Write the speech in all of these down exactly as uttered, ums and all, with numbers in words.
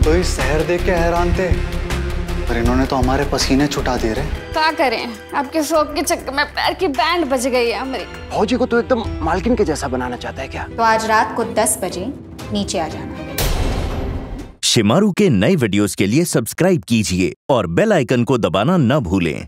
तो इस शहर देख के हैरान थे, पर इन्होंने तो हमारे पसीने छुटा दिए रहे। क्या करें, आपके शौक के चक्कर में पैर की बैंड बज गई है हमारी। फौजी को तो एकदम मालकिन के जैसा बनाना चाहता है क्या? तो आज रात को दस बजे नीचे आ जाना। शिमारू के नए वीडियोस के लिए सब्सक्राइब कीजिए और बेल आइकन को दबाना न भूलें।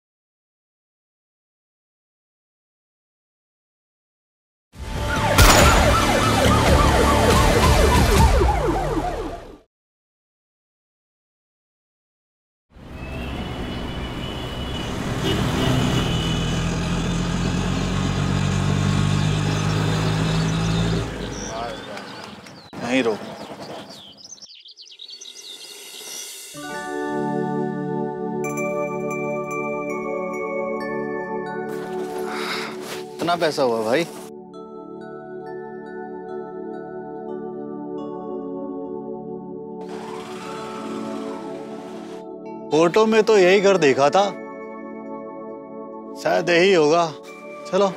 नहीं रोक। इतना पैसा हुआ भाई? फोटो में तो यही घर देखा था, शायद यही होगा। चलो।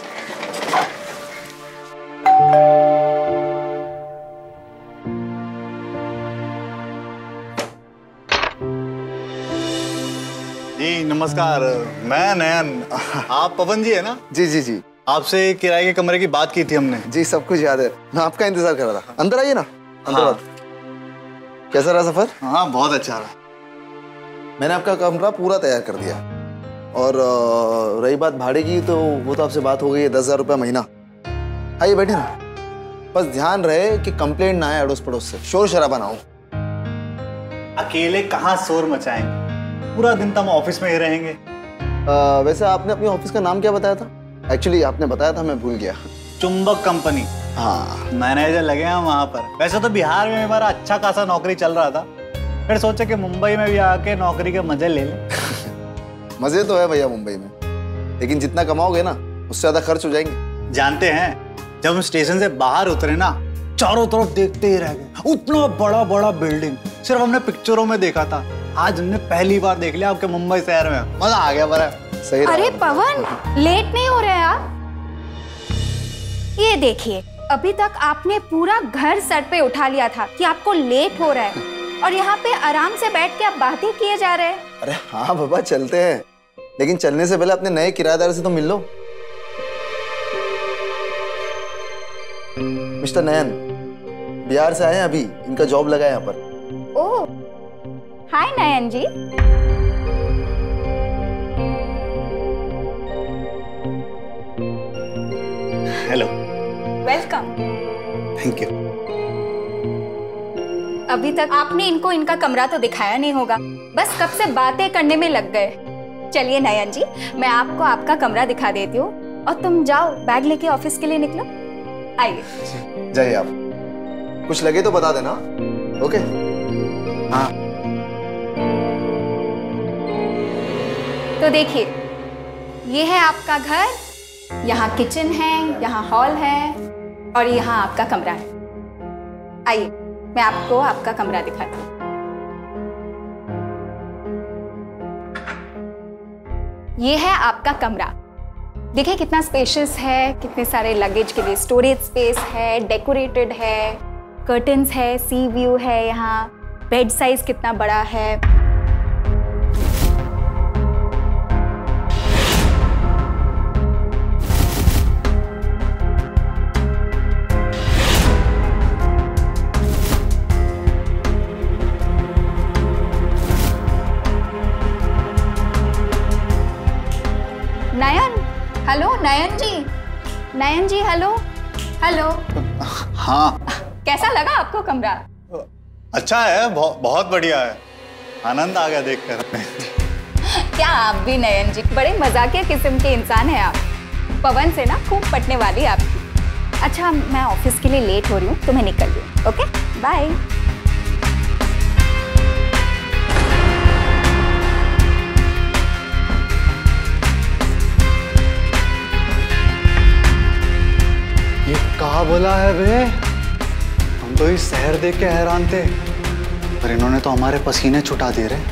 जी नमस्कार, मैं नयन। आप पवन जी है ना? जी जी जी। आपसे किराए के कमरे की बात की थी हमने। जी सब कुछ याद है, मैं आपका इंतजार कर रहा था। अंदर आइए ना, अंदर हाँ। कैसा रहा सफर? हाँ बहुत अच्छा रहा। मैंने आपका कमरा पूरा तैयार कर दिया। और आ, रही बात भाड़े की, तो वो तो आपसे बात हो गई है, दस हजार रुपया महीना। आइए बैठे ना। बस ध्यान रहे कि कंप्लेंट ना आए अड़ोस पड़ोस से, शोर शराबा ना हो। अकेले कहाँ शोर मचाएंगे, पूरा दिन तो हम ऑफिस में ही रहेंगे। आ, वैसे आपने अपनी ऑफिस का नाम क्या बताया था? एक्चुअली आपने बताया था, मैं भूल गया। चुंबक कंपनी। हाँ, मैनेजर लगे हैं वहां पर। वैसे तो बिहार में हमारा अच्छा खासा नौकरी चल रहा था, फिर सोचा कि मुंबई में भी आके नौकरी के मजे ले लें। मजे तो है भैया मुंबई में, लेकिन जितना कमाओगे ना उससे ज्यादा खर्च हो जाएंगे। जानते हैं, जब हम स्टेशन से बाहर उतरे ना, चारों तरफ देखते ही रह गए। उतना बड़ा बड़ा बिल्डिंग सिर्फ हमने पिक्चरों में देखा था, आज हमने पहली बार देख लिया आपके मुंबई शहर में। मजा आ गया बड़ा। सही। अरे पवन, लेट नहीं हो रहे आप? ये देखिए, अभी तक आपने पूरा घर सर पे उठा लिया था कि आपको लेट हो रहा है, और यहाँ पे आराम से बैठ के आप बातें किए जा रहे हैं। अरे हाँ बाबा, चलते हैं, लेकिन चलने से पहले अपने नए किराएदार से तो मिल लो। मिस्टर नयन बिहार से आए हैं अभी, इनका जॉब लगा है यहाँ पर। Oh, hi Nayan ji. Hello. Welcome. Thank you. अभी तक आपने इनको इनका कमरा तो दिखाया नहीं होगा, बस कब से बातें करने में लग गए। चलिए नयन जी, मैं आपको आपका कमरा दिखा देती हूँ, और तुम जाओ बैग लेके ऑफिस के लिए निकलो। आइए। जाइए आप, कुछ लगे तो बता देना। ओके? हाँ। तो देखिए, ये है आपका घर, यहाँ किचन है, यहाँ हॉल है, और यहाँ आपका कमरा है। आइए, मैं आपको आपका कमरा दिखाती हूँ। ये है आपका कमरा। देखिए कितना स्पेशियस है, कितने सारे लगेज के लिए स्टोरेज स्पेस है, डेकोरेटेड है, कर्टन्स है, सी व्यू है, यहाँ बेड साइज कितना बड़ा है। Nayan, hello Nayan ji. Nayan ji hello. Hello. हाँ। कैसा लगा आपको कमरा? अच्छा है, बहुत बहुत बढ़िया है, आनंद आ गया देखकर। क्या आप भी नयन जी बड़े मजाकिया किस्म के इंसान हैं आप। पवन से ना खूब पटने वाली आपकी। अच्छा, मैं ऑफिस के लिए लेट हो रही हूँ, तो मैं निकल रही हूँ। Okay, bye. ये कहा बोला है बे? हम तो इस शहर देख के हैरान थे, पर इन्होंने तो हमारे पसीने छुटा दिए रे।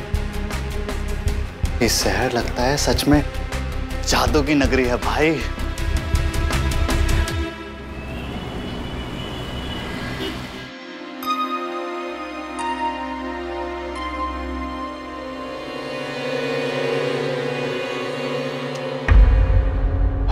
इस शहर लगता है सच में जादू की नगरी है भाई।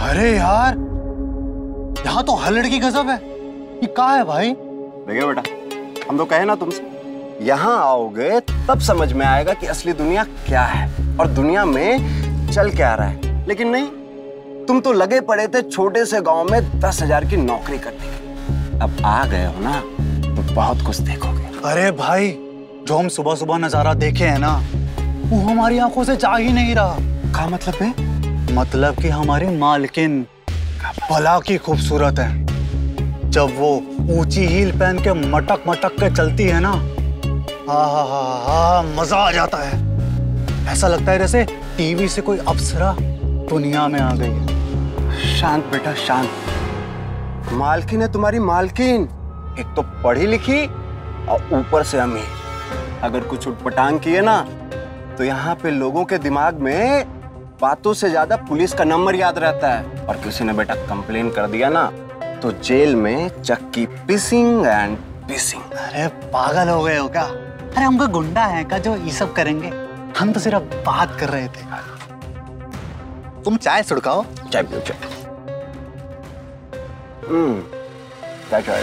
अरे यार, यहाँ तो हल्लड़ की गजब है। ये कहाँ है भाई? देखिए बेटा, हम तो कहे ना तुमसे, यहाँ आओगे तब समझ में आएगा कि असली दुनिया क्या है और दुनिया में चल क्या रहा है। लेकिन नहीं, तुम तो लगे पड़े थे छोटे से गांव में दस हजार की नौकरी करने के। अब आ गए हो ना तो बहुत कुछ देखोगे। अरे भाई, जो हम सुबह सुबह नजारा देखे हैं ना, वो हमारी आंखों से जा ही नहीं रहा। क्या मतलब है? मतलब कि हमारी मालकिन भला की खूबसूरत है। जब वो ऊंची हील पहन के मटक मटक के चलती है ना, हा हा हा हा मजा आ जाता है। ऐसा लगता है जैसे टीवी से कोई अप्सरा दुनिया में आ गई है। शांत बेटा शांत। मालकिन है तुम्हारी मालकिन, एक तो पढ़ी लिखी और ऊपर से अमीर। अगर कुछ उटपटांग किए ना तो यहाँ पे लोगों के दिमाग में बातों से ज्यादा पुलिस का नंबर याद रहता है। और किसी ने बेटा कंप्लेन कर दिया ना तो जेल में चक्की पिसिंग एंड पिसिंग। अरे पागल हो गए हो क्या? अरे हम कोई गुंडा है क्या जो ये सब करेंगे? हम तो सिर्फ बात कर रहे थे। तुम चाय सुड़काओ। चाय पियो चाय। हम्म क्या चाय?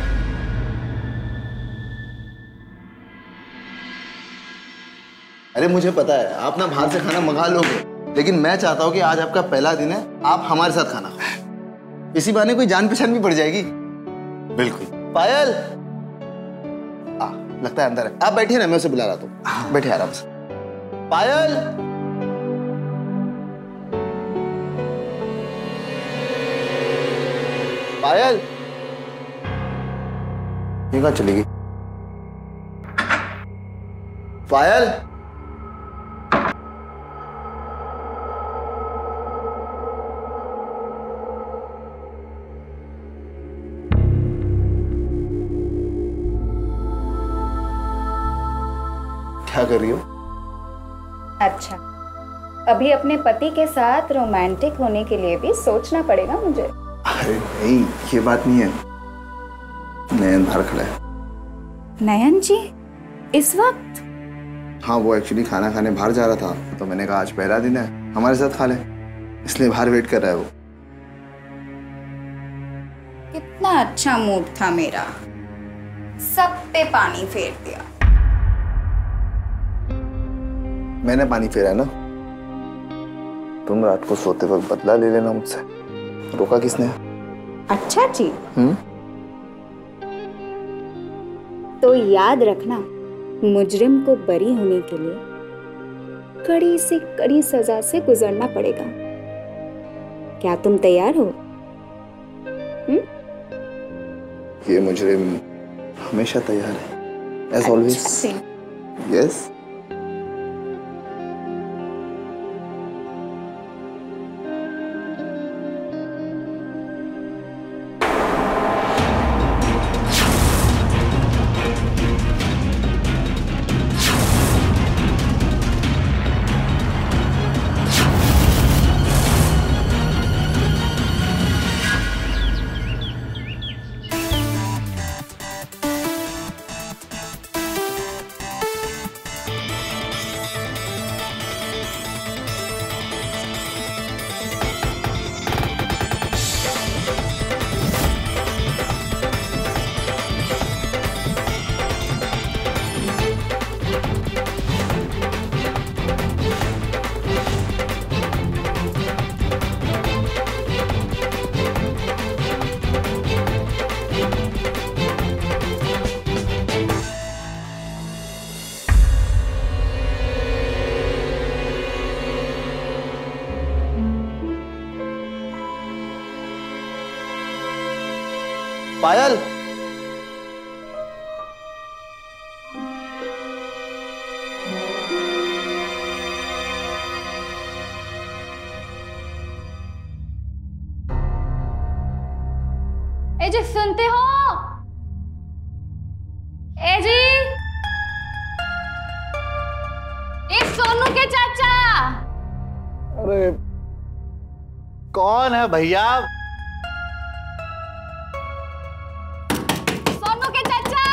अरे मुझे पता है आप ना बाहर से खाना मंगा लोगे, लेकिन मैं चाहता हूँ कि आज आपका पहला दिन है, आप हमारे साथ खाना खाएं। इसी बहाने कोई जान पहचान भी पड़ जाएगी। बिल्कुल। पायल, आ, लगता है अंदर है। आप बैठिए ना, मैं उसे बुला रहा हूँ। बैठिए आराम से। पायल, पायल, ये कहाँ चली गई? पायल, क्या कर रही हो? अच्छा, अभी अपने पति के साथ रोमांटिक होने के लिए भी सोचना पड़ेगा मुझे। अरे नहीं, ये बात नहीं है। नयन बाहर खड़ा है। नयन जी इस वक्त? हाँ, वो एक्चुअली खाना खाने बाहर जा रहा था, तो मैंने कहा आज पहला दिन है, हमारे साथ खा ले, इसलिए बाहर वेट कर रहा है वो। कितना अच्छा मूड था मेरा, सब पे पानी फेर दिया। मैंने पानी फेरा है ना? तुम रात को सोते वक्त बदला ले लेना मुझसे। रोका किसने? अच्छा जी। हम्म तो याद रखना, मुजरिम को बरी होने के लिए कड़ी से कड़ी सजा से गुजरना पड़ेगा। क्या तुम तैयार हो? हम्म? ये मुजरिम हमेशा तैयार है, एज ऑलवेज। यस। पायल, ए जी सुनते हो? ए जी, ए सोनू के चाचा। अरे कौन है भैया? सोनू के चाचा।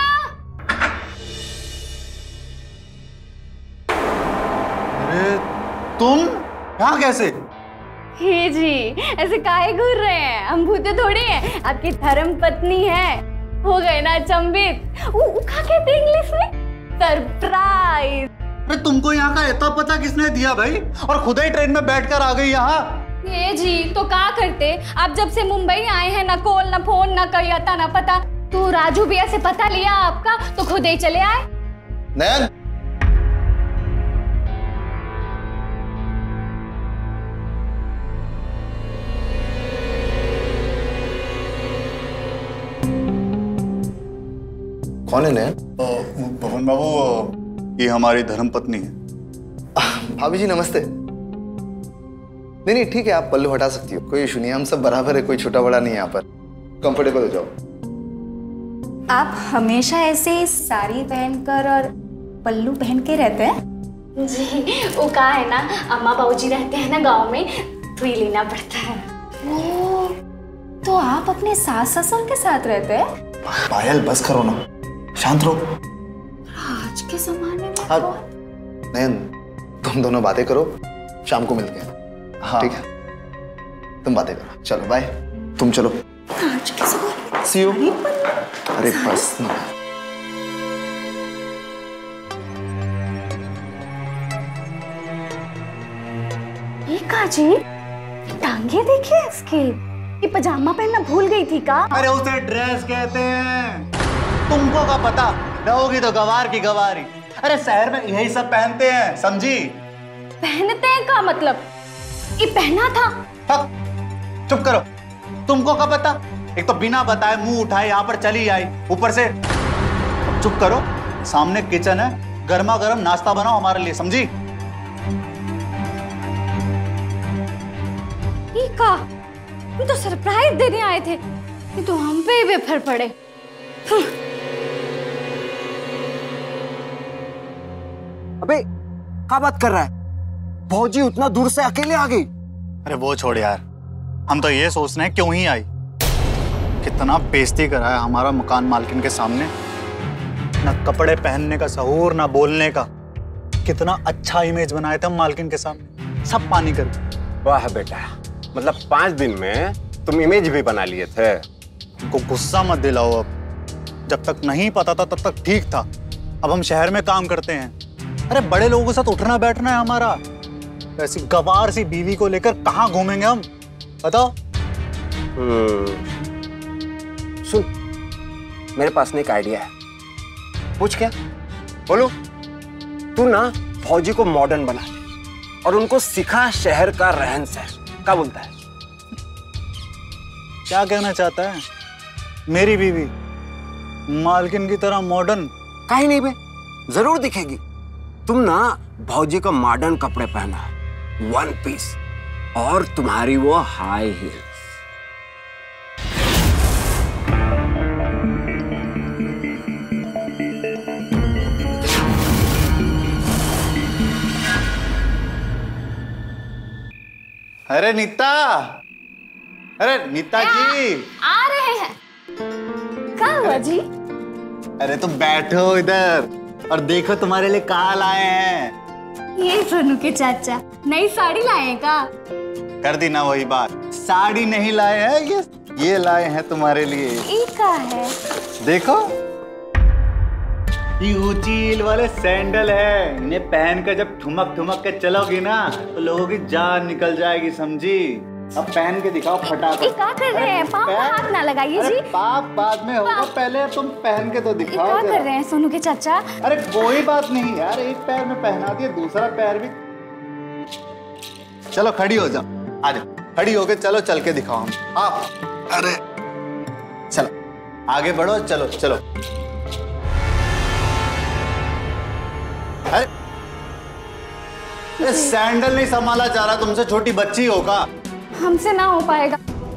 अरे तुम यहाँ कैसे? हे जी, ऐसे काहे घूर रहे हैं? हम भूते थोड़ी हैं, आपकी धर्म पत्नी है। हो गए ना अचंभित? वो क्या कहते हैं इंग्लिश में? सरप्राइज। अरे तुमको यहाँ का इतना पता किसने दिया भाई? और खुद ही ट्रेन में बैठकर आ गई यहाँ। ये जी तो क्या करते? आप जब से मुंबई आए हैं, ना कॉल ना फोन ना कहीं आता ना पता। तो राजू भैया से पता लिया आपका तो खुद ही चले आए। नयन, कौन है नयन? भवन बाबू, ये हमारी धर्म पत्नी है। भाभी जी नमस्ते। नहीं नहीं ठीक है, आप पल्लू हटा सकती हो, कोई इशू नहीं है, हम सब बराबर है, कोई छोटा बड़ा नहीं है यहाँ पर। कंफर्टेबल हो जाओ। आप हमेशा ऐसे साड़ी पहनकर और पल्लू पहन के रहते हैं? जी वो कहा है ना, अम्मा बाबूजी रहते हैं ना गांव में, तो ये लेना पड़ता है। ओ, तो आप अपने सास ससुर के साथ रहते हैं? पायल बस करो ना, शांत रहो। आज के जमाने में हाँ, तो- नयन तुम दोनों बातें करो, शाम को मिलते हैं। हाँ ठीक है, तुम बातें करो, चलो बाय। तुम चलो। आज के जमाने सी यू। अरे बस ना। ये का जी, टांगे देखिए इसकी। ये पजामा पहनना भूल गई थी का? अरे उसे ड्रेस कहते हैं, तुमको का पता? रहोगी तो गवार की गवारी। अरे शहर में यही सब पहनते हैं, समझी? पहनते हैं का मतलब? ये पहना था। हक, चुप करो, तुमको क्या पता? एक तो बिना बताए मुंह उठाए यहाँ पर चली आई, ऊपर से। अब चुप करो, सामने किचन है, गर्मा गर्म नाश्ता बनाओ हमारे लिए, समझी? ये का? हम तो सरप्राइज देने आए थे, ये तो हम पे ही बेफर पड़े। अबे क्या बात कर रहा है? भौजी उतना दूर से अकेले आ गई? अरे वो छोड़ यार, हम तो ये सोच रहे हैं क्यों ही आई। कितना बेइज्जती कराया हमारा मकान मालकिन के सामने, ना कपड़े पहनने का सहूर ना बोलने का। कितना अच्छा इमेज बनाए थे हम मालकिन के सामने, सब पानी कर गए। वाह बेटा, मतलब पांच दिन में तुम इमेज भी बना लिए थे। तुमको गुस्सा मत दिलाओ, अब जब तक नहीं पता था तब तक ठीक था। अब हम शहर में काम करते हैं, अरे बड़े लोगों के साथ उठना बैठना है हमारा। ऐसी गवार सी बीवी को लेकर कहाँ घूमेंगे हम, बताओ? सुन, मेरे पास एक आइडिया है। पूछ क्या? बोलो। तू ना फौजी को मॉडर्न बना दे और उनको सिखा शहर का रहन सहन। क्या बोलता है? क्या कहना चाहता है? मेरी बीवी मालकिन की तरह मॉडर्न? काहे नहीं बे, जरूर दिखेगी। तुम ना भौजी को मॉडर्न कपड़े पहना, वन पीस, और तुम्हारी वो हाई हील्स। अरे नीता, अरे नीता जी, आ रहे हैं। क्या हुआ जी? अरे तुम बैठो इधर और देखो तुम्हारे लिए कहाँ लाए हैं। ये सोनू के चाचा नई साड़ी लाए हैं का? कर दी ना वही बात, साड़ी नहीं लाए हैं, ये ये लाए हैं तुम्हारे लिए। ये का है? देखो, ये ऊंची हील वाले सैंडल है। इन्हें पहन कर जब ठुमक ठुमक के चलोगी ना तो लोगों की जान निकल जाएगी, समझी? अब पहन के दिखाओ फटाफट। ये क्या कर रहे हैं? पाँव में हाथ ना लगाइए जी। पाप बाद में होगा, पहले तुम पहन के तो दिखाओ। क्या कर रहे हैं सोनू के चाचा? अरे कोई बात नहीं यार, एक पैर में पहना दिए, दूसरा पैर भी। चलो खड़ी हो जाओ, आ जाओ, खड़ी होके चलो, चल के दिखाओ हम। आप अरे चलो आगे बढ़ो, चलो चलो। अरे सैंडल नहीं संभाला जा रहा तुमसे, छोटी बच्ची होगा। हमसे ना हो पाएगा।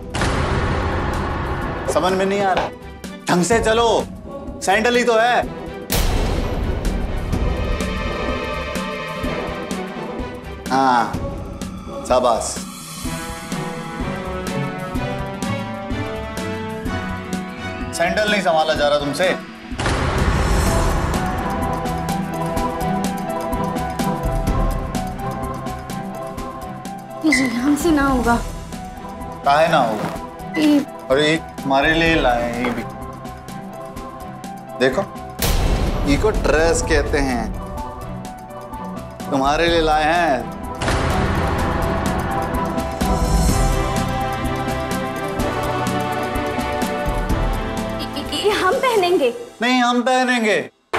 समझ में नहीं आ रहा, ढंग से चलो, सैंडल ही तो है। हाँ शाबाश। सैंडल नहीं संभाला जा रहा तुमसे। जी हमसे ना होगा। काहे ना होगा? ये अरे एक हमारे लिए लाए हैं ये भी, देखो इको ड्रेस कहते हैं, तुम्हारे लिए लाए हैं। ये हम पहनेंगे? नहीं हम पहनेंगे।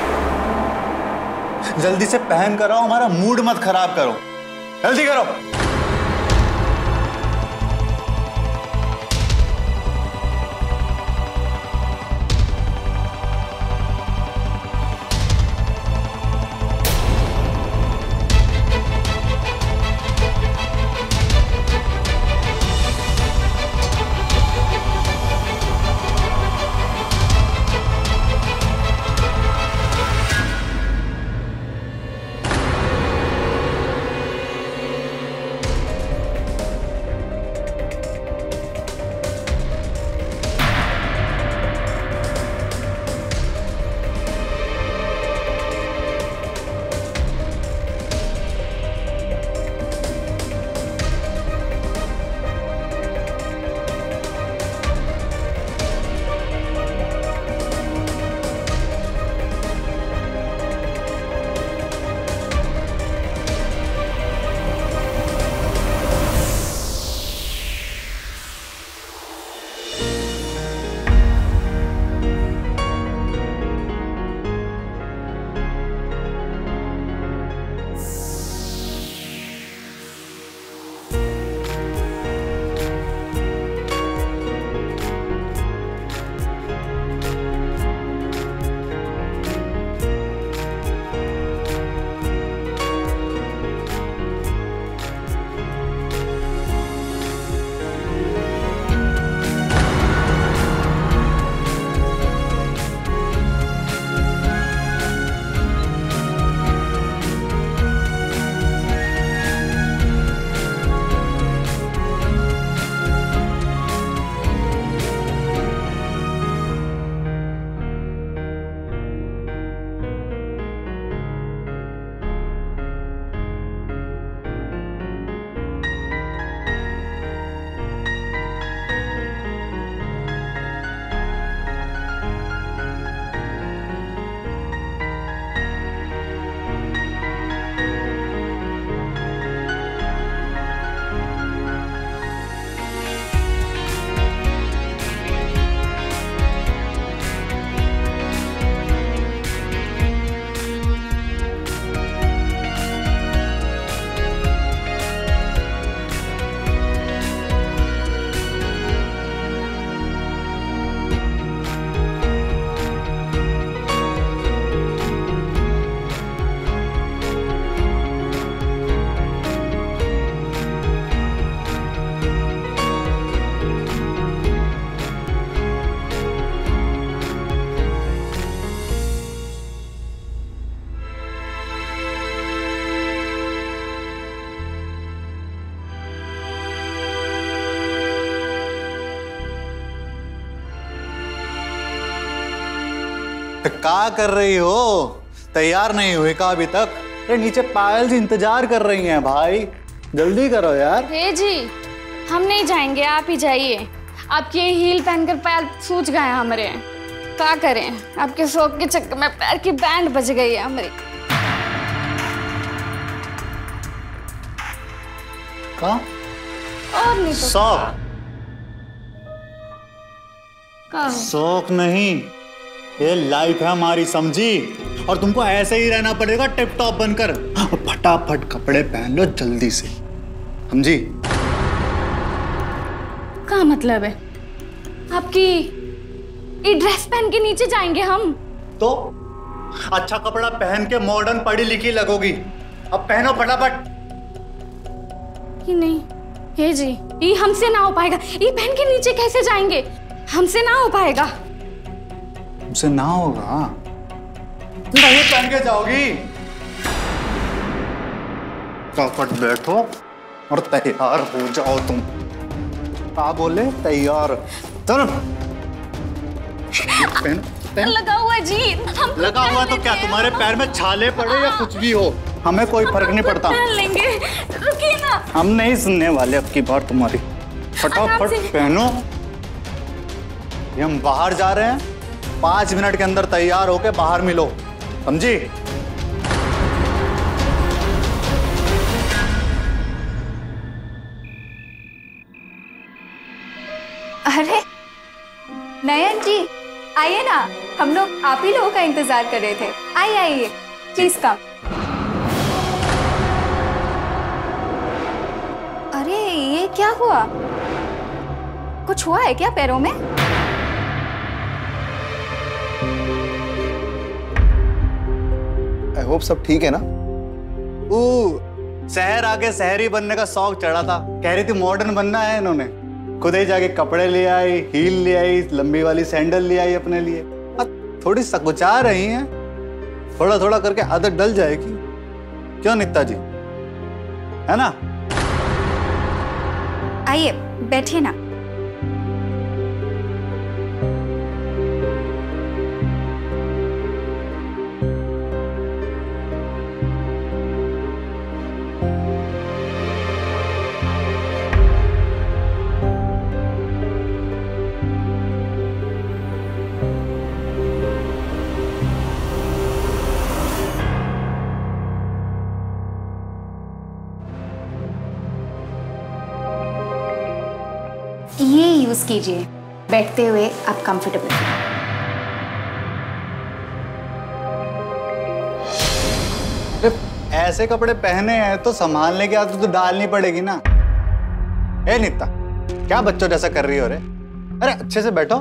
जल्दी से पहन कर आओ, हमारा मूड मत खराब करो, जल्दी करो। तो क्या कर रही हो? तैयार नहीं हुई का अभी तक? अरे नीचे पायल जी इंतजार कर रही हैं भाई, जल्दी करो यार। हे जी हम नहीं जाएंगे, आप ही जाइए। आपके हील पहनकर पैर सूज गए हमारे, क्या करें? आपके शौक के चक्कर में पैर की बैंड बज गई है हमारी। कहाँ? और नहीं तो शौक? कहाँ? शौक नहीं, ये लाइफ है हमारी, समझी? और तुमको ऐसे ही रहना पड़ेगा टिप टॉप बनकर। फटाफट कपड़े पहन लो जल्दी से, समझी? क्या मतलब है? आपकी ये ड्रेस पहन के नीचे जाएंगे हम? तो अच्छा कपड़ा पहन के मॉडर्न पढ़ी लिखी लगोगी। अब पहनो फटाफट। ये नहीं हे जी, ये हमसे ना हो पाएगा। ये पहन के नीचे कैसे जाएंगे? हमसे ना हो पाएगा। हमसे ना होगा? नहीं पहन के जाओगी? फटाफट बैठो और तैयार हो जाओ। तुम क्या बोले? तैयार? चलो पहन, पहन। लगा हुआ जी, हम लगा हुआ तो क्या तुम्हारे पैर में छाले पड़े या कुछ भी हो? हमें कोई फर्क नहीं पड़ता। पहन लेंगे, रुकिए ना। हम नहीं सुनने वाले अब की बार तुम्हारी। फटाफट पहनो। ये हम बाहर जा रहे हैं, पांच मिनट के अंदर तैयार होके बाहर मिलो, समझी? अरे नयन जी, आइए ना, हम लोग आप ही लोगों का इंतजार कर रहे थे। आइए आइए, प्लीज कम। अरे ये क्या हुआ? कुछ हुआ है क्या पैरों में? आई होप सब ठीक है ना? ऊ, शहर आके शहरी बनने का शौक चढ़ा था, कह रही थी मॉडर्न बनना है। इन्होंने खुद ही जाके कपड़े ले आई, हील ले आई, लंबी वाली सैंडल ले आई अपने लिए। अब थोड़ी सकुचा रही हैं, थोड़ा थोड़ा करके आदत डल जाएगी। क्यों नित्ता जी, है ना? आइए बैठिए ना। ये यूज कीजिए, बैठते हुए आप कंफर्टेबल। ऐसे कपड़े पहने हैं तो संभालने की आदत तो डालनी पड़ेगी ना। ए नित्ता, क्या बच्चों जैसा कर रही हो रे? अरे अच्छे से बैठो।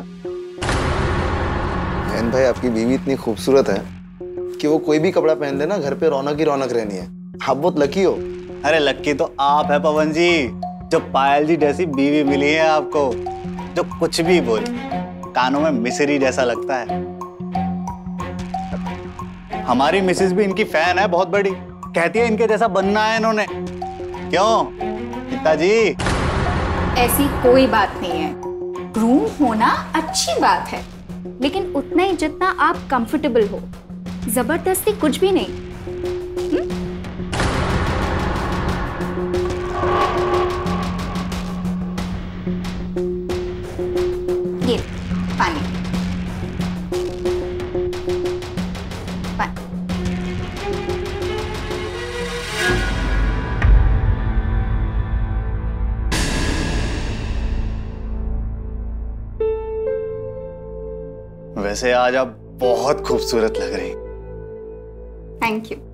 बहन भाई, आपकी बीवी इतनी खूबसूरत है कि वो कोई भी कपड़ा पहन लेना, घर पे रौनक ही रौनक रहनी है। आप बहुत लकी हो। अरे लक्की तो आप है पवन जी, जो पायल जी जैसी बीवी मिली है आपको, जो कुछ भी बोल कानों में मिसरी जैसा लगता है। हमारी मिसेस भी इनकी फैन है बहुत बड़ी, कहती है इनके जैसा बनना है इन्होंने। क्यों पिताजी? ऐसी कोई बात नहीं है, ग्रूम होना अच्छी बात है, लेकिन उतना ही जितना आप कंफर्टेबल हो। जबरदस्ती कुछ भी नहीं। ये पानी पानी। वैसे आज आप बहुत खूबसूरत लग रही। Thank you.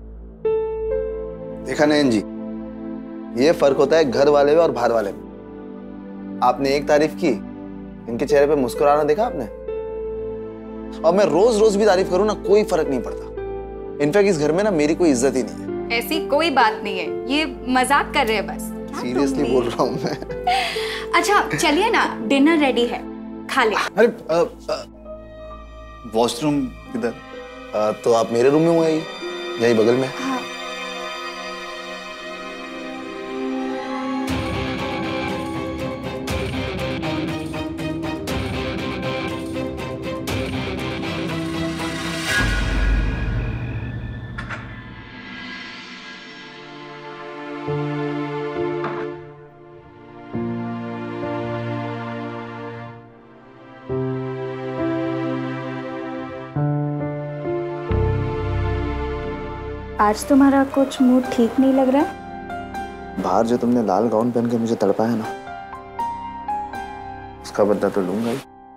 देखा नयन जी, ये फर्क होता है घर वाले में और बाहर वाले में। आपने एक तारीफ की, इनके चेहरे पे मुस्कुराना देखा आपने? और मैं रोज रोज भी तारीफ करूं ना, कोई फर्क नहीं पड़ता। इनफैक्ट इस घर में ना मेरी कोई इज्जत ही नहीं है। ऐसी कोई बात नहीं है, ये मजाक कर रहे हैं बस। सीरियसली बोल रहा हूं मैं। अच्छा चलिए ना, डिनर रेडी है, खा ले। अरे वॉशरूम किधर? तो आप मेरे रूम में हो, यही यही बगल में। हाँ। आज तुम्हारा कुछ मूड ठीक नहीं लग रहा है? बाहर जो तुमने लाल गाउन पहन के मुझे तड़पाया ना, उसका बदला तो लूंगा ही।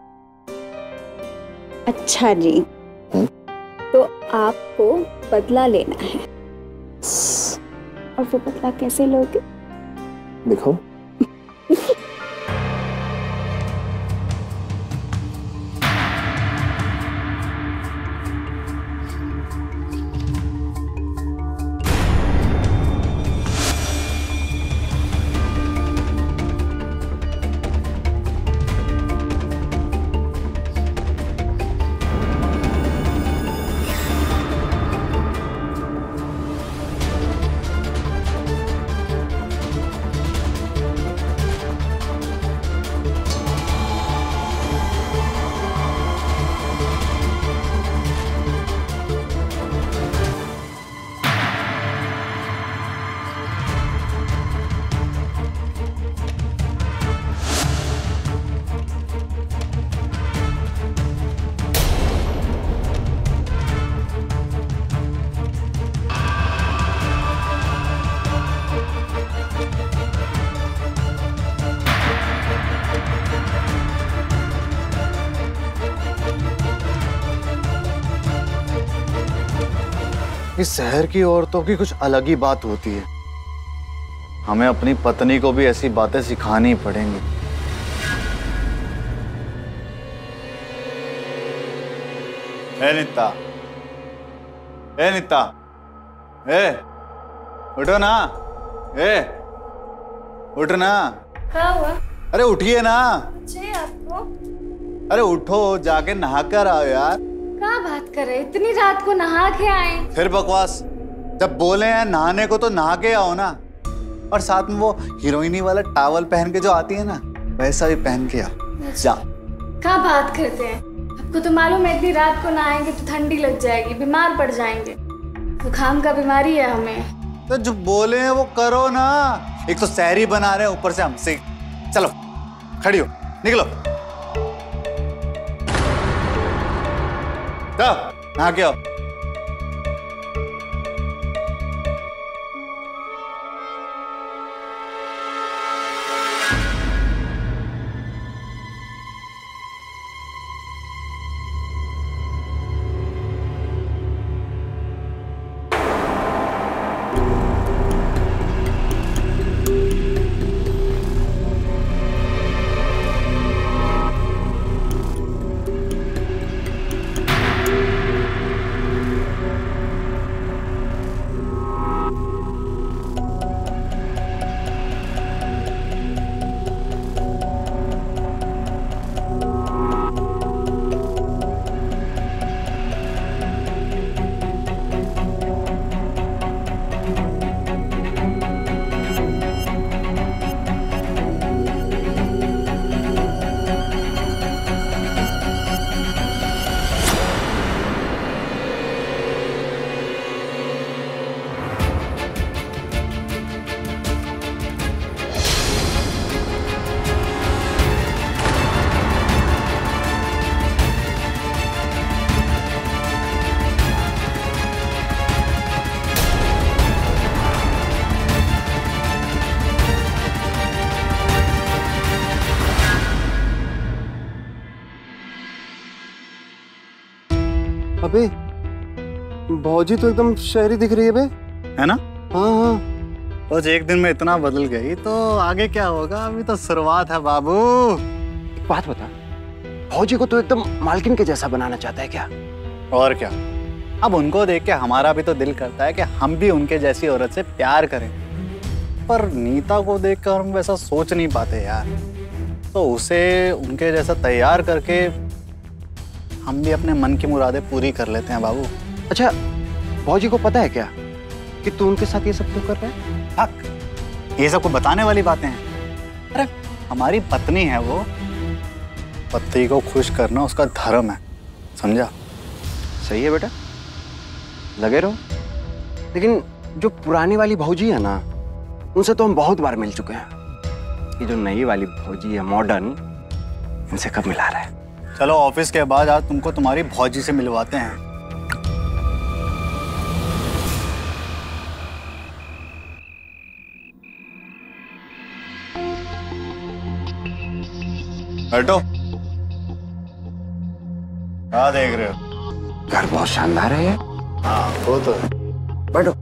अच्छा जी, हुँ? तो आपको बदला लेना है, और वो बदला कैसे लोगे? देखो इस शहर की औरतों की कुछ अलग ही बात होती है। हमें अपनी पत्नी को भी ऐसी बातें सिखानी पड़ेंगी। ए नित्ता, ए नित्ता, ए उठो ना, ए उठ ना। क्या हुआ? अरे उठिए ना। चाहिए आपको? अरे उठो, जाके नहा कर आओ यार। क्या बात कर रहे, इतनी रात को नहा के आए? फिर बकवास, जब बोले हैं नहाने को तो नहा के आओ ना। और साथ में वो हीरोइनी वाला टॉवल पहन के जो आती है ना, वैसा भी पहन के आओ। जा। क्या बात करते हैं, आपको तो मालूम है इतनी रात को नहाएंगे तो ठंडी लग जाएगी, बीमार पड़ जाएंगे। जुकाम का बीमारी है हमें। तो जो बोले हैं वो करो ना। एक तो सहरी बना रहे हैं, ऊपर से हमसे। चलो खड़ी हो, निकलो। जाओ नहा के आओ। अबे भौजी तो एकदम शहरी दिख रही है बे। है ना? हाँ हाँ। रोज एक दिन में इतना बदल गई तो आगे क्या होगा? अभी तो शुरुआत है बाबू। एक बात बता, भौजी को तो एकदम मालकिन के जैसा बनाना चाहता है क्या? और क्या, अब उनको देख के हमारा भी तो दिल करता है कि हम भी उनके जैसी औरत से प्यार करें। पर नीता को देखकर हम वैसा सोच नहीं पाते यार। तो उसे उनके जैसा तैयार करके हम भी अपने मन की मुरादें पूरी कर लेते हैं बाबू। अच्छा, भौजी को पता है क्या कि तू उनके साथ ये सब क्यों कर रहा है? हक, ये सब को बताने वाली बातें हैं। अरे हमारी पत्नी है वो, पति को खुश करना उसका धर्म है, समझा? सही है बेटा, लगे रहो। लेकिन जो पुरानी वाली भौजी है ना, उनसे तो हम बहुत बार मिल चुके हैं। ये जो नई वाली भौजी है मॉडर्न, इनसे कब मिला रहा है? चलो ऑफिस के बाद आज तुमको तुम्हारी भौजी से मिलवाते हैं। बैठो। क्या देख रहे हो? घर बहुत शानदार है। हाँ वो तो है। बैठो।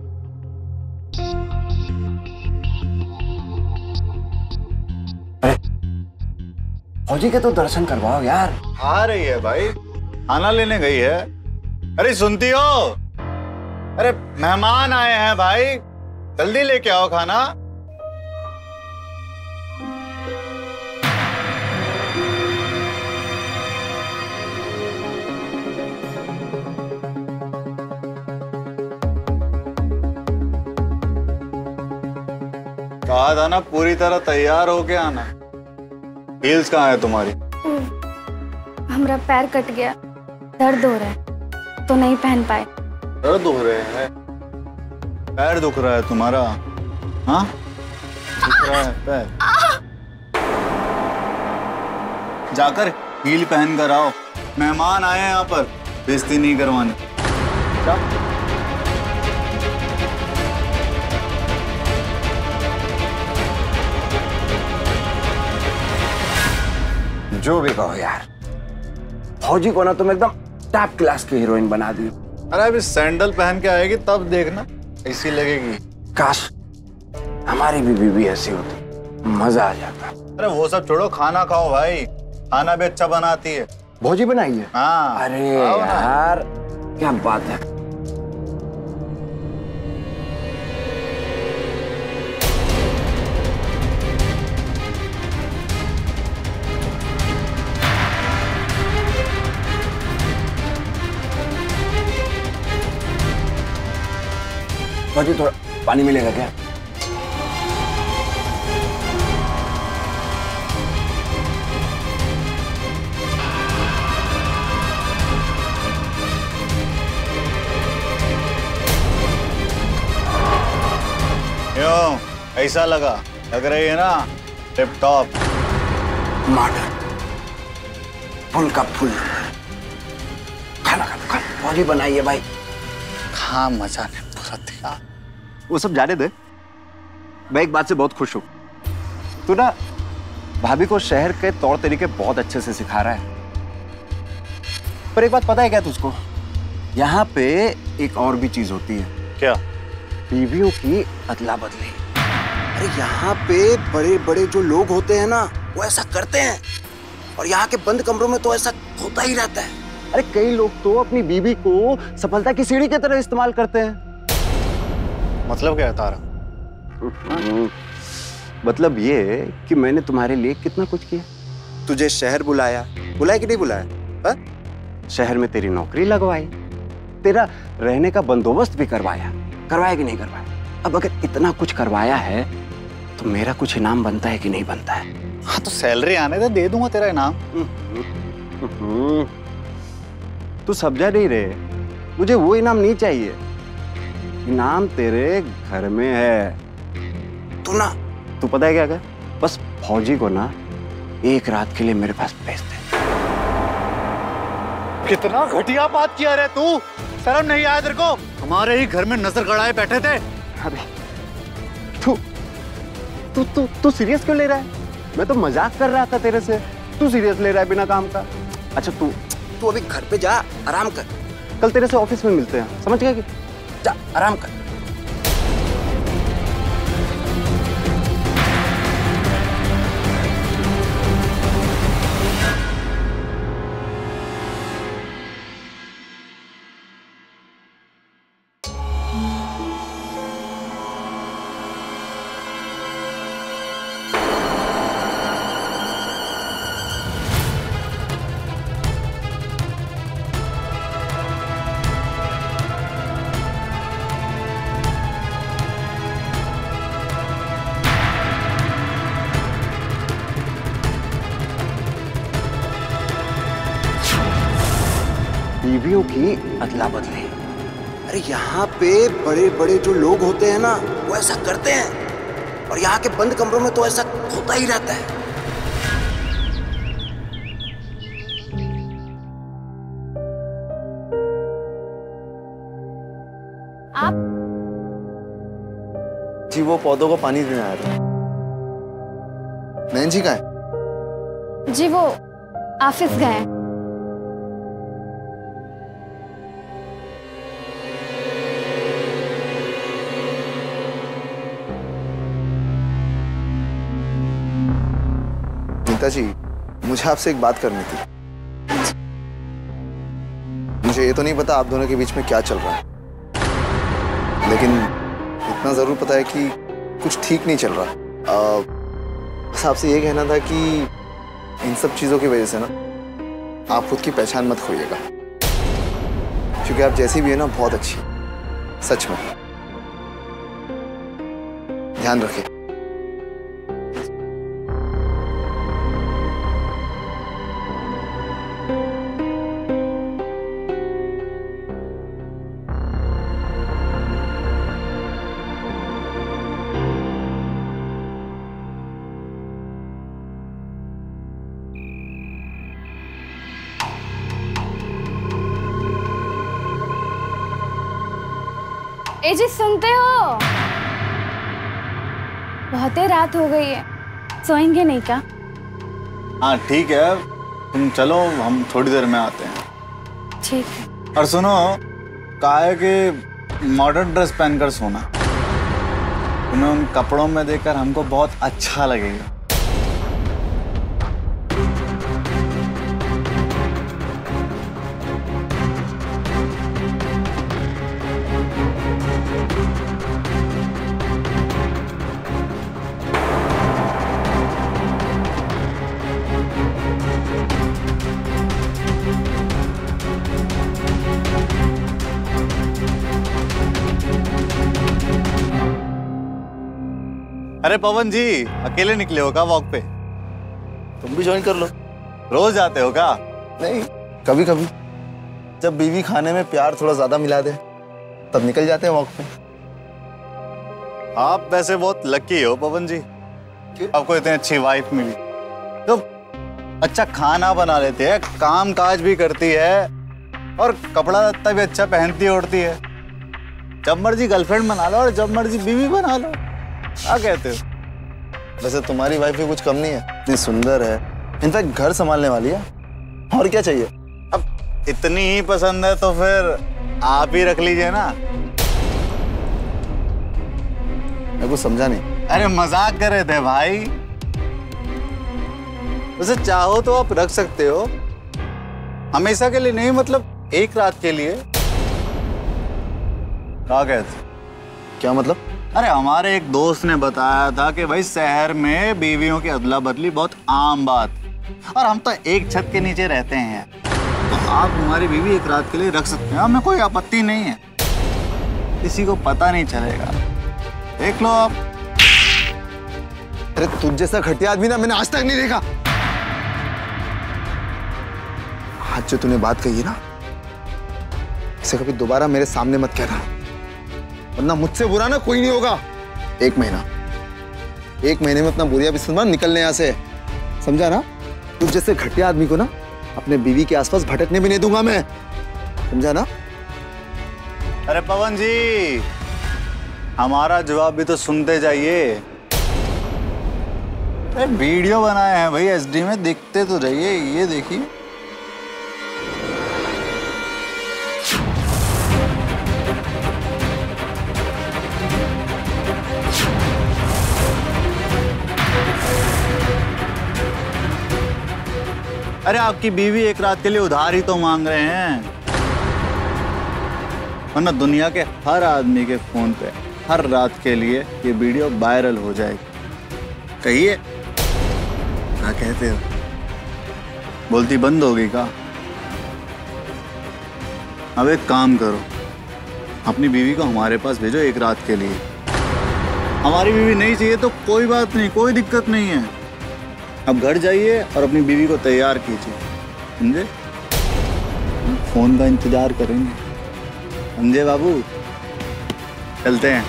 भौजी के तो दर्शन करवाओ यार। आ रही है भाई, खाना लेने गई है। अरे सुनती हो? अरे मेहमान आए हैं भाई, जल्दी लेके आओ खाना। कहा था ना पूरी तरह तैयार होके आना। हील्स कहाँ है तुम्हारी? हमारा पैर कट गया, दर्द हो रहा है तो नहीं पहन पाए। दर्द हो रहे हैं? पैर दुख रहा है तुम्हारा? हाँ दुख रहा है पैर? जाकर हील पहन कर आओ। मेहमान आए हैं यहाँ पर, बेइज्जती नहीं करवाने। जा। जो भी कहो यार, फौजी को ना तुम एकदम टॉप क्लास की हीरोइन बना दी। अरे अभी सैंडल पहन के आएगी तब देखना ऐसी लगेगी। काश हमारी भी बीवी ऐसी होती, मजा आ जाता। अरे वो सब छोड़ो, खाना खाओ भाई, खाना भी अच्छा बनाती है। भौजी बनाई है? हाँ। अरे यार क्या बात है। भौजी थोड़ा पानी मिलेगा क्या? क्यों ऐसा लगा? लग रही है ना टिप टॉप। मॉडर्न, फुल का फुल। खाना खा खा भौजी बनाई है भाई। हाँ मजा ने पूरा दिया। वो सब जाने दे, मैं एक बात से बहुत खुश हूँ। तू ना भाभी को शहर के तौर तरीके बहुत अच्छे से सिखा रहा है। पर एक बात पता है क्या तुझको? यहाँ पे एक और भी चीज होती है। क्या? बीवियों की अदला बदली। अरे यहाँ पे बड़े बड़े जो लोग होते हैं ना, वो ऐसा करते हैं, और यहाँ के बंद कमरों में तो ऐसा होता ही रहता है। अरे कई लोग तो अपनी बीवी को सफलता की सीढ़ी की तरह इस्तेमाल करते हैं। मतलब क्या है तारा? मतलब ये कि मैंने तुम्हारे लिए कितना कुछ किया। तुझे शहर बुलाया, बुलाया कि नहीं बुलाया? हा? शहर में तेरी नौकरी लगवाई, तेरा रहने का बंदोबस्त भी करवाया, करवाया कि नहीं करवाया? अब अगर इतना कुछ करवाया है तो मेरा कुछ इनाम बनता है कि नहीं बनता है? हाँ तो सैलरी आने दे, दे दूंगा तेरा इनाम। तू समझा नहीं रहे, मुझे वो इनाम नहीं चाहिए। इनाम तेरे घर में है। तू ना तू पता है क्या कर? बस फौजी को ना एक रात के लिए मेरे पास भेज दे। कितना घटिया बात किया रे तू, शर्म नहीं आया तेरे को? हमारे ही घर में नजर गड़ाए बैठे थे। अरे तू तू तू तू सीरियस क्यों ले रहा है? मैं तो मजाक कर रहा था तेरे से, तू सीरियस ले रहा है बिना काम का। अच्छा तू तू अभी घर पे जा, आराम कर, कल तेरे से ऑफिस में मिलते हैं, समझ गया? कि जा आराम कर। बीवियों की अदला बदली। अरे यहाँ पे बड़े बड़े जो लोग होते हैं ना, वो ऐसा करते हैं, और यहाँ के बंद कमरों में तो ऐसा होता ही रहता है। आप जी वो पौधों को पानी देने आया था। नैन जी कहाँ है? जी वो ऑफिस गए। नीता जी, मुझे आपसे एक बात करनी थी। मुझे ये तो नहीं पता आप दोनों के बीच में क्या चल रहा है, लेकिन इतना जरूर पता है कि कुछ ठीक नहीं चल रहा। आ, बस आपसे ये कहना था कि इन सब चीजों की वजह से ना आप खुद की पहचान मत खोइएगा, क्योंकि आप जैसी भी है ना बहुत अच्छी, सच में। ध्यान रखिए। ए जी सुनते हो? बहुत ही रात हो गई है, सोएंगे नहीं क्या? हाँ ठीक है, तुम चलो, हम थोड़ी देर में आते हैं। ठीक है। और सुनो, काहे के मॉडर्न ड्रेस पहनकर सोना, उन्हें उन कपड़ों में देखकर हमको बहुत अच्छा लगेगा। अरे पवन जी, अकेले निकले हो क्या वॉक पे? तुम भी ज्वाइन कर लो। रोज जाते हो क्या? नहीं, कभी कभी जब बीवी खाने में प्यार थोड़ा ज्यादा मिला दे तब निकल जाते हैं वॉक पे। आप वैसे बहुत लकी हो पवन जी, आपको इतनी अच्छी वाइफ मिली तो अच्छा खाना बना लेती है, काम काज भी करती है और कपड़ा लत्ता भी अच्छा पहनती ओढ़ती है। जब मर्जी गर्लफ्रेंड बना लो और जब मर्जी बीवी बना लो। क्या कहते हो? वैसे तुम्हारी वाइफ भी कुछ कम नहीं है, इतनी सुंदर है, इनफैक्ट घर संभालने वाली है। और क्या चाहिए? अब इतनी ही पसंद है तो फिर आप ही रख लीजिए ना। मैं कुछ समझा नहीं। अरे मजाक कर रहे थे भाई। वैसे चाहो तो आप रख सकते हो, हमेशा के लिए नहीं, मतलब एक रात के लिए। क्या कहते? क्या मतलब? अरे हमारे एक दोस्त ने बताया था कि भाई शहर में बीवियों की अदला बदली बहुत आम बात, और हम तो एक छत के नीचे रहते हैं, तो आप हमारी बीवी एक रात के लिए रख सकते हैं, हमें कोई आपत्ति नहीं है, किसी को पता नहीं चलेगा। देख लो आप। अरे तुझ जैसा घटिया आदमी ना मैंने आज तक नहीं देखा। आज जो तूने बात कही है ना, इसे कभी दोबारा मेरे सामने मत कहना, वरना मुझसे बुरा ना कोई नहीं होगा। एक महीना एक महीने में अपना बुरिया बिस्तर निकलने यहाँ से, समझा ना? तुझ जैसे घटिया आदमी को ना अपने बीवी के आसपास भटकने भी नहीं दूंगा मैं, समझा ना? अरे पवन जी, हमारा जवाब भी तो सुनते जाइए। अरे वीडियो बनाए हैं भाई एचडी में, देखते तो रहिए। ये देखिए। अरे आपकी बीवी एक रात के लिए उधार ही तो मांग रहे हैं, वरना दुनिया के हर आदमी के फोन पे हर रात के लिए ये वीडियो वायरल हो जाएगी। कहिए, क्या कहते हो? बोलती बंद होगी क्या? अब एक काम करो, अपनी बीवी को हमारे पास भेजो एक रात के लिए। हमारी बीवी नहीं चाहिए तो कोई बात नहीं, कोई दिक्कत नहीं है। अब घर जाइए और अपनी बीवी को तैयार कीजिए, समझे? फोन का इंतजार करेंगे, समझे बाबू? चलते हैं।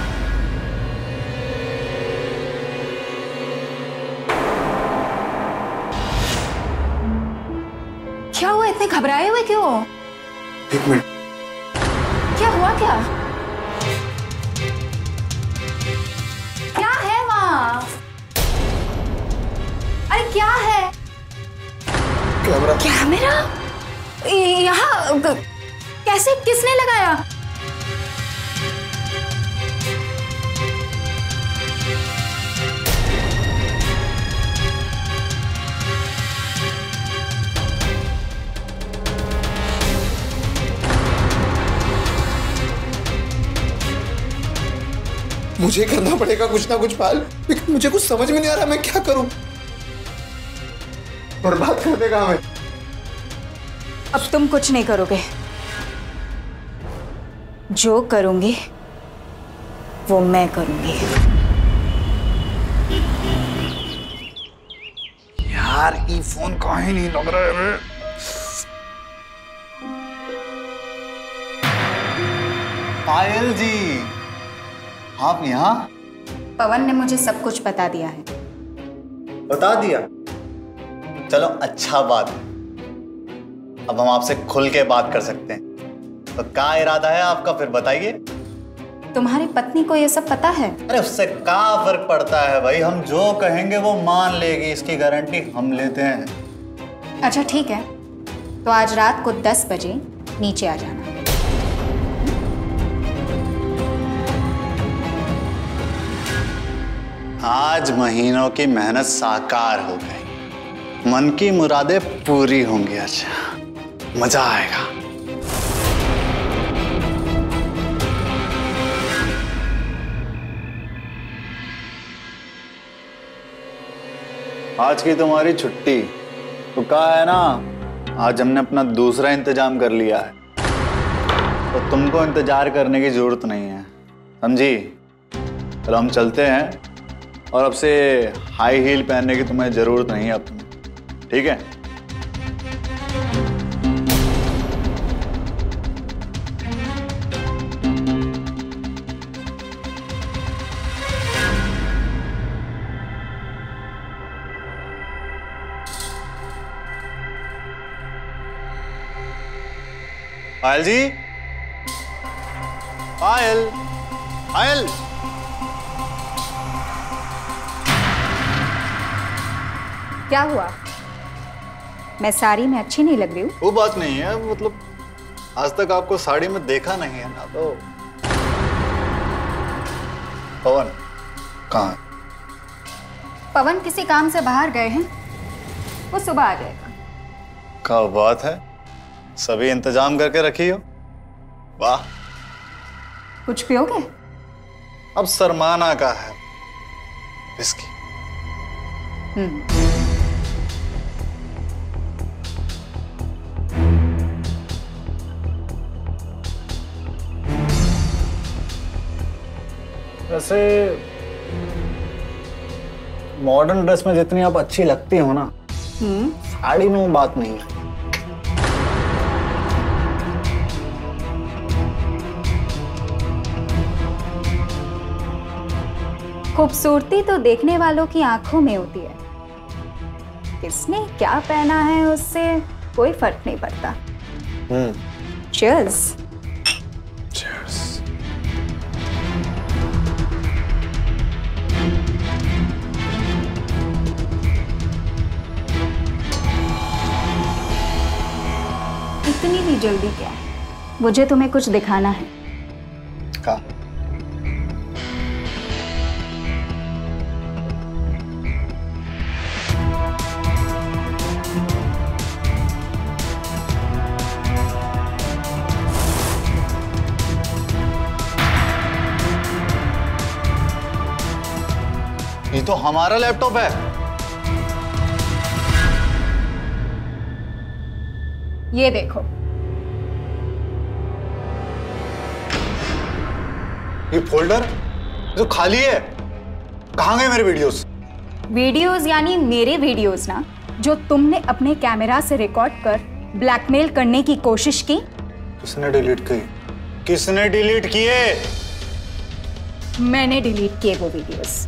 क्या हुआ, इतने घबराए हुए क्यों? एक मिनट। क्या हुआ? क्या क्या है वहां? अरे क्या है? कैमरा। कैमरा? यहाँ कैसे, किसने लगाया? मुझे करना पड़ेगा कुछ ना कुछ पाल, लेकिन मुझे कुछ समझ में नहीं आ रहा मैं क्या करूं। बर्बाद कर देगा हमें। अब तुम कुछ नहीं करोगे, जो करूंगी वो मैं करूंगी। यार ये फोन काहे नहीं लग रहा है? पायल जी, आप यहाँ? पवन ने मुझे सब कुछ बता दिया है। बता दिया? चलो अच्छा बात है, अब हम आपसे खुल के बात कर सकते हैं। तो क्या इरादा है आपका, फिर बताइए। तुम्हारी पत्नी को ये सब पता है? अरे उससे क्या फर्क पड़ता है भाई, हम जो कहेंगे वो मान लेगी, इसकी गारंटी हम लेते हैं। अच्छा ठीक है, तो आज रात को दस बजे नीचे आ जाना। आज महीनों की मेहनत साकार हो गई, मन की मुरादें पूरी होंगी। अच्छा मजा आएगा। आज की तुम्हारी छुट्टी तो कहा है ना, आज हमने अपना दूसरा इंतजाम कर लिया है, तो तुमको इंतजार करने की जरूरत नहीं है, समझी? चलो हम चलते हैं, और अब से हाई हील पहनने की तुम्हें जरूरत नहीं है अब तुम्हें, ठीक है? पायल जी, पायल, पायल। क्या हुआ? मैं साड़ी में अच्छी नहीं लग रही हूँ? वो बात नहीं है, मतलब आज तक आपको साड़ी में देखा नहीं है ना, तो पवन कहाँ है? पवन किसी काम से बाहर गए हैं, वो सुबह आ जाएगा। क्या बात है, सभी इंतजाम करके रखी हो, वाह। कुछ पियोगे? अब सरमाना का है विस्की। हम्म। वैसे मॉडर्न ड्रेस में जितनी आप अच्छी लगती हो ना, हम्म। साड़ी में वो बात नहीं है। खूबसूरती तो देखने वालों की आंखों में होती है, किसने क्या पहना है उससे कोई फर्क नहीं पड़ता। हम्म। Cheers। Cheers। इतनी भी जल्दी क्या है? मुझे तुम्हें कुछ दिखाना है। का? ये तो हमारा लैपटॉप है। ये देखो। ये फोल्डर जो खाली है, कहाँ गए मेरे वीडियोस? वीडियोस यानी मेरे वीडियोस ना, जो तुमने अपने कैमरा से रिकॉर्ड कर ब्लैकमेल करने की कोशिश की। किसने डिलीट की? किसने डिलीट किए? मैंने डिलीट किए वो वीडियोस।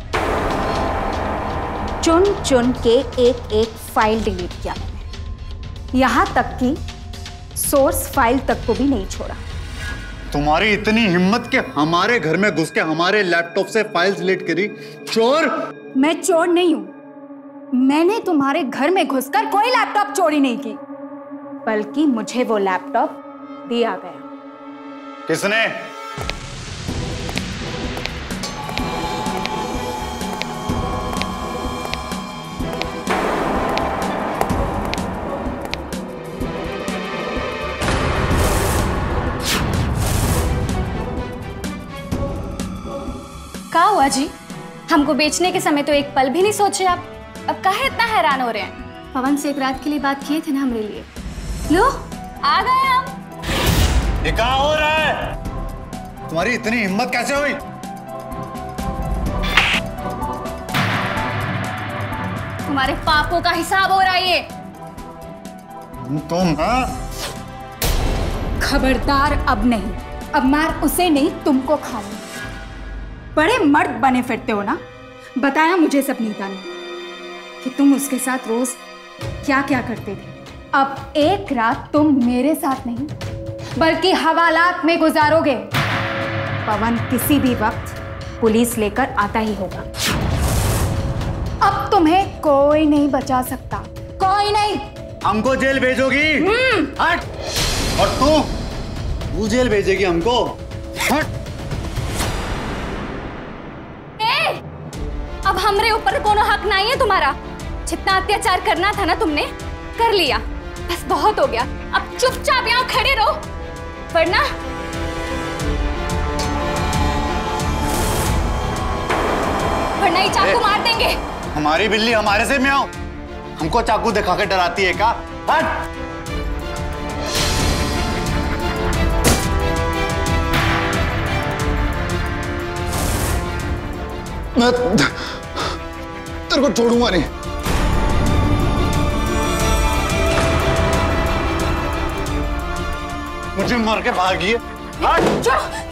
चुन चुन के एक एक फाइल डिलीट किया मैंने, यहां तक कि सोर्स फाइल तक को भी नहीं छोड़ा। तुम्हारी इतनी हिम्मत कि हमारे घर में घुस के हमारे लैपटॉप से फाइल्स डिलीट करी? चोर! मैं चोर नहीं हूं। मैंने तुम्हारे घर में घुसकर कोई लैपटॉप चोरी नहीं की, बल्कि मुझे वो लैपटॉप दिया गया। किसने? क्या हुआ जी? हमको बेचने के समय तो एक पल भी नहीं सोचे आप, अब काहे इतना हैरान हो रहे हैं? पवन से एक रात के लिए बात किए थे ना हमारे लिए। लो आ गए हम। ये क्या हो रहा है? तुम्हारी इतनी हिम्मत कैसे हुई? तुम्हारे पापों का हिसाब हो रहा है ये। तुम? हाँ? खबरदार, अब नहीं। अब मार उसे नहीं, तुमको खाऊंगी। बड़े मर्द बने फिरते हो ना, बताया मुझे सपनीता ने कि तुम उसके साथ रोज क्या क्या करते थे। अब एक रात तुम मेरे साथ नहीं बल्कि हवालात में गुजारोगे। पवन किसी भी वक्त पुलिस लेकर आता ही होगा। अब तुम्हें कोई नहीं बचा सकता, कोई नहीं। हमको जेल भेजोगी? हट! और तू तू जेल भेजेगी हमको? हट! अब हमरे ऊपर कोनो हक नहीं है तुम्हारा। जितना अत्याचार करना था ना तुमने कर लिया, बस बहुत हो गया। अब चुपचाप यहाँ खड़े रहो, वरना वरना ये चाकू मार देंगे। हमारी बिल्ली हमारे से म्याऊं, हमको चाकू दिखा के डराती है क्या? हट! मैं तेरे को छोड़ूंगा नहीं। मुझे मार के भागी है। हट!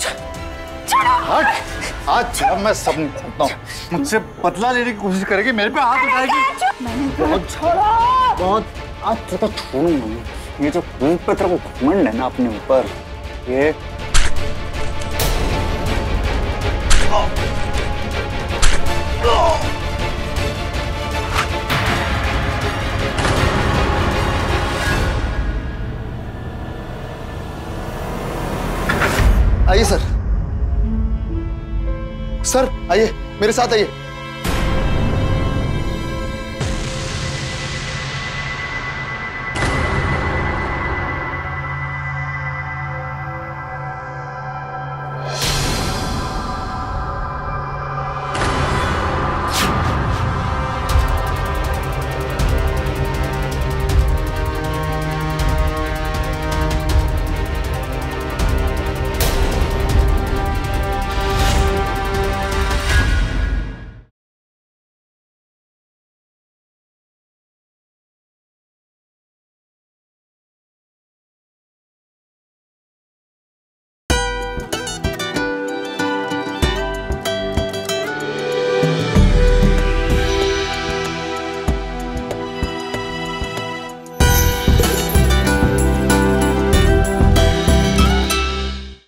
हट! आज जब मैं सब निकालता हूँ, मुझसे बदला लेने की कोशिश करेगी, मेरे पे हाथ उठाएगी। बहुत छोड़ा, बहुत आज तेरे को छोड़ूंगा मैं। ये जो खून पे तेरे को घमंड है ना अपने ऊपर, ये आइए सर, सर आइए, मेरे साथ आइए।